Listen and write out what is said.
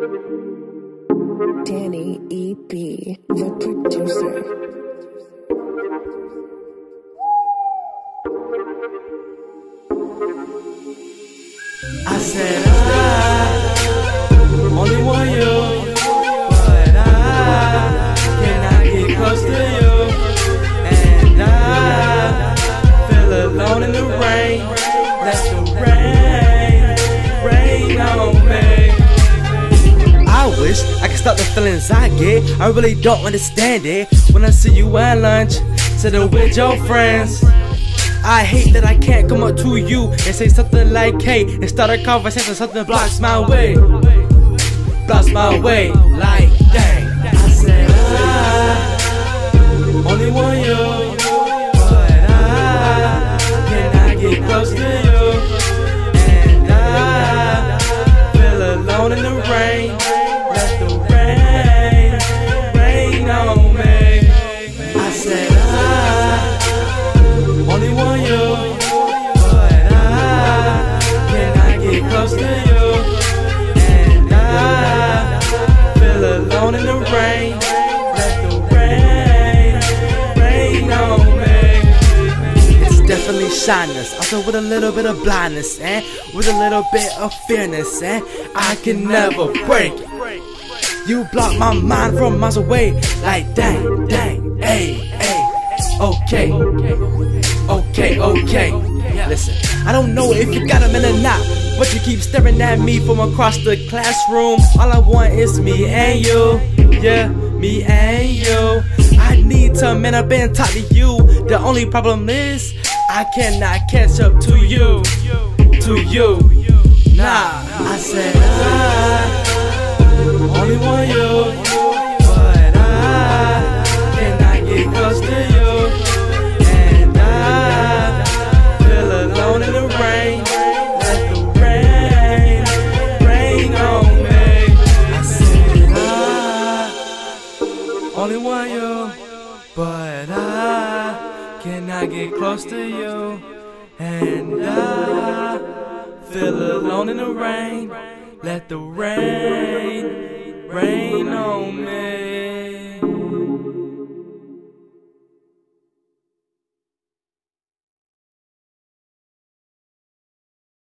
Danny E.B., the producer. I said I only want you, but I cannot get close to you, and I feel alone in the rain. Let the rain on me. I wish I could stop the feelings I get. I really don't understand it. When I see you at lunch, sitting with your friends, I hate that I can't come up to you and say something like hey, and start a conversation. Something blocks my way, like dang. I said I only want you, but I cannot get close to you, and I feel alone in the rain. Let the rain on me. I said I only want you, but I cannot get close to you, and I feel alone in the rain. Let the rain on me. It's definitely shyness, also with a little bit of blindness, and with a little bit of fearness, and I can never break it. You block my mind from miles away, like dang, ayy, okay. Listen, I don't know if you got a minute or not, but you keep staring at me from across the classroom. All I want is me and you, yeah, me and you. I need to man up and talk to you. The only problem is I cannot catch up to you. Nah, I said I only want you, but I cannot get close to you, and I feel alone in the rain. Let the rain on me. I said I only want you, but I cannot get close to you, and I feel alone in the rain. Let the rain on me.